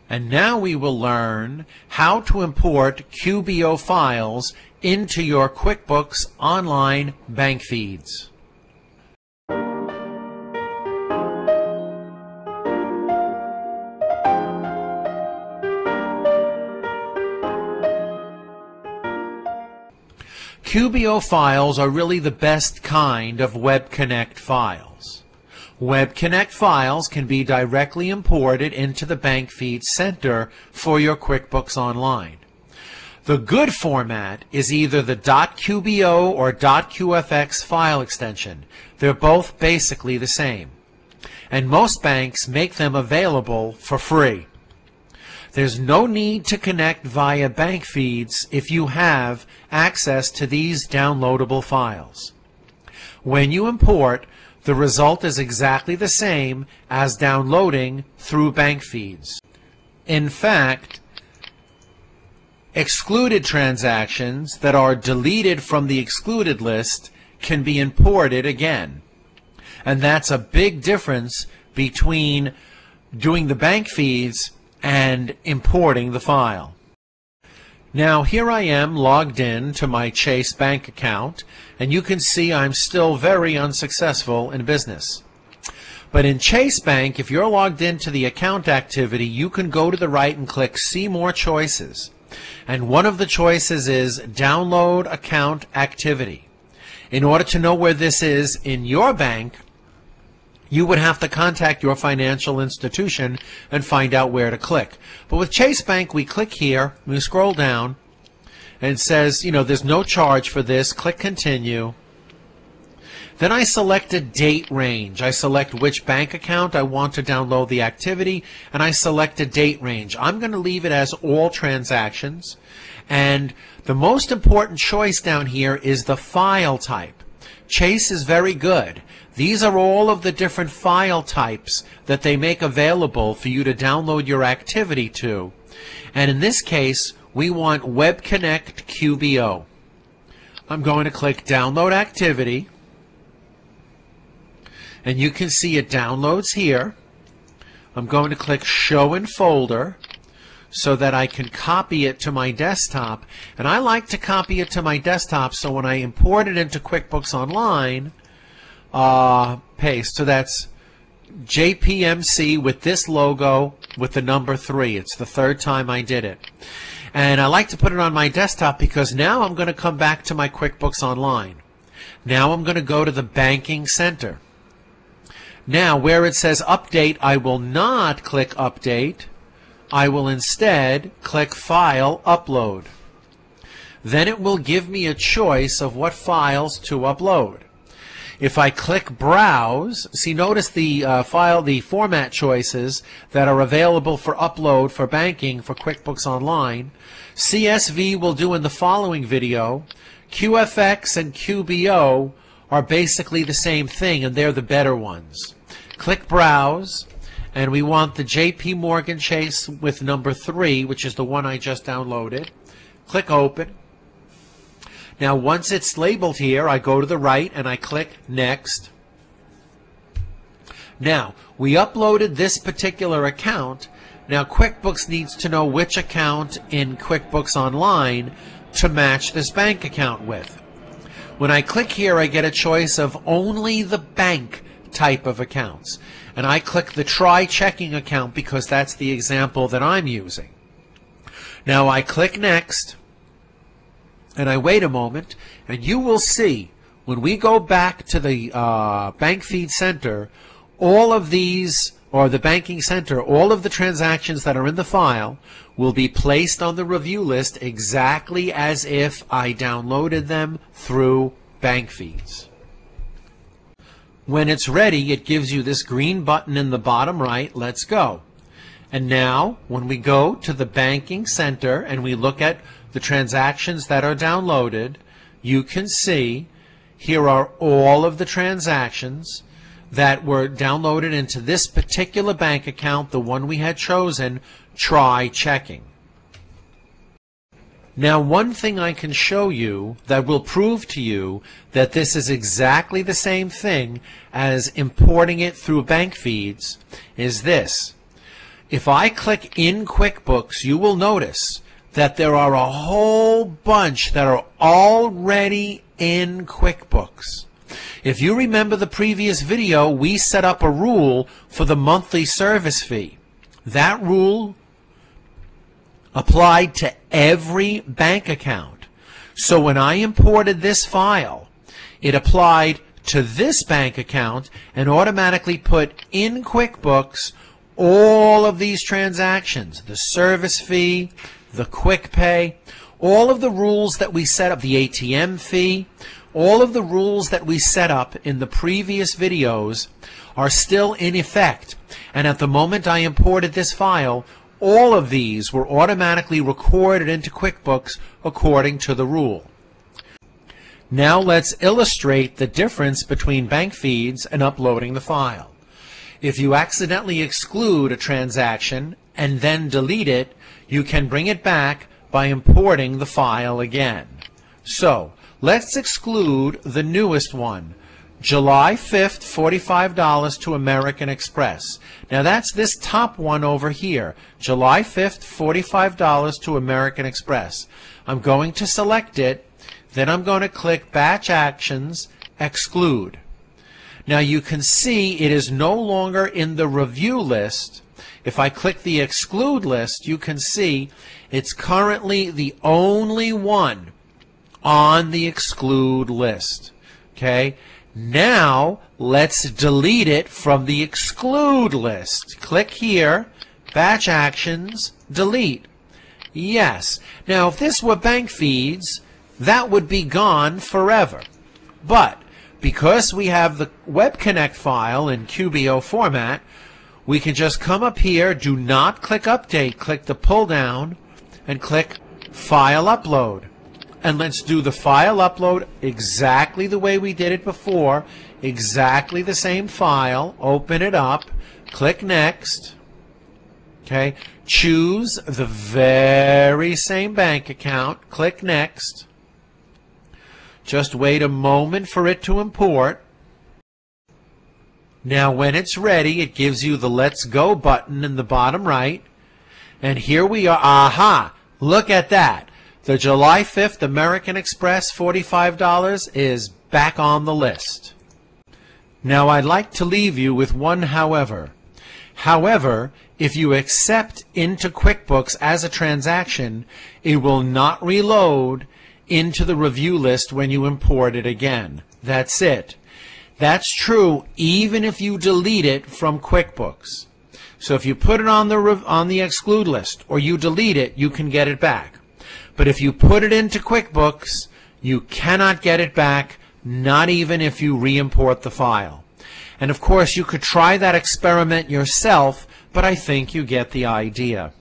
And now we will learn how to import Q.B.O. files into your QuickBooks Online bank feeds. Q.B.O. files are really the best kind of Web Connect files. Web Connect files can be directly imported into the Bank Feed Center for your QuickBooks Online. The good format is either the .qbo or .qfx file extension. They're both basically the same. And most banks make them available for free. There's no need to connect via bank feeds if you have access to these downloadable files. When you import, the result is exactly the same as downloading through bank feeds. In fact, excluded transactions that are deleted from the excluded list can be imported again. And that's a big difference between doing the bank feeds and importing the file. Now here I am logged in to my Chase bank account, and you can see I'm still very unsuccessful in business. But in Chase Bank, if you're logged into the account activity, you can go to the right and click See More Choices. And one of the choices is Download Account Activity. In order to know where this is in your bank, you would have to contact your financial institution and find out where to click. But with Chase Bank, we click here, we scroll down, and it says, there's no charge for this. Click Continue. Then I select a date range. I select which bank account I want to download the activity, and I select a date range. I'm going to leave it as all transactions. And the most important choice down here is the file type. Chase is very good. These are all of the different file types that they make available for you to download your activity to. And in this case, we want Web Connect Q.B.O. I'm going to click Download Activity. And you can see it downloads here. I'm going to click Show in Folder so that I can copy it to my desktop. And I like to copy it to my desktop so when I import it into QuickBooks Online, paste. So that's JPMC with this logo with the number 3. It's the third time I did it. And I like to put it on my desktop because now I'm going to come back to my QuickBooks Online. Now I'm going to go to the Banking Center. Now where it says Update, I will not click Update. I will instead click File Upload. Then it will give me a choice of what files to upload. If I click Browse, see, notice the format choices that are available for upload for banking for QuickBooks Online. CSV will do in the following video. QFX and Q.B.O. are basically the same thing, and they're the better ones. Click Browse, and we want the JP Morgan Chase with number 3, which is the one I just downloaded. Click Open. Now once it's labeled here, I go to the right and I click Next. Now, we uploaded this particular account. Now QuickBooks needs to know which account in QuickBooks Online to match this bank account with. When I click here, I get a choice of only the bank type of accounts. And I click the Try Checking account because that's the example that I'm using. Now I click Next. And I wait a moment, and you will see when we go back to the Bank Feed Center, all of these, or the Banking Center, all of the transactions that are in the file will be placed on the review list exactly as if I downloaded them through bank feeds. When it's ready, it gives you this green button in the bottom right, Let's Go. And now, when we go to the Banking Center and we look at the transactions that are downloaded, you can see here are all of the transactions that were downloaded into this particular bank account, the one we had chosen, Try Checking. Now one thing I can show you that will prove to you that this is exactly the same thing as importing it through bank feeds is this. If I click in QuickBooks, you will notice that there are a whole bunch that are already in QuickBooks. If you remember the previous video, we set up a rule for the monthly service fee. That rule applied to every bank account. So when I imported this file, it applied to this bank account and automatically put in QuickBooks all of these transactions, the service fee, the quick pay, all of the rules that we set up, the ATM fee, all of the rules that we set up in the previous videos are still in effect. And at the moment I imported this file, all of these were automatically recorded into QuickBooks according to the rule. Now let's illustrate the difference between bank feeds and uploading the file. If you accidentally exclude a transaction and then delete it, you can bring it back by importing the file again. So, let's exclude the newest one, July 5th, $45 to American Express. Now that's this top one over here, July 5th, $45 to American Express. I'm going to select it, then I'm going to click Batch Actions, Exclude. Now you can see it is no longer in the review list. If I click the exclude list, you can see it's currently the only one on the exclude list. Okay? Now let's delete it from the exclude list. Click here, Batch Actions, Delete. Yes. Now if this were bank feeds, that would be gone forever. But because we have the Web Connect file in Q.B.O format, we can just come up here, do not click Update, click the pull down, and click File Upload. And let's do the file upload exactly the way we did it before, exactly the same file, open it up, click Next, okay, choose the very same bank account, click Next, just wait a moment for it to import. Now when it's ready, it gives you the Let's Go button in the bottom right, and here we are. Aha! Look at that. The July 5th American Express $45 is back on the list. Now I'd like to leave you with one however. However, if you accept into QuickBooks as a transaction, it will not reload into the review list when you import it again. That's it. That's true even if you delete it from QuickBooks. So if you put it on the exclude list or you delete it, you can get it back. But if you put it into QuickBooks, you cannot get it back, not even if you re-import the file. And of course, you could try that experiment yourself, but I think you get the idea.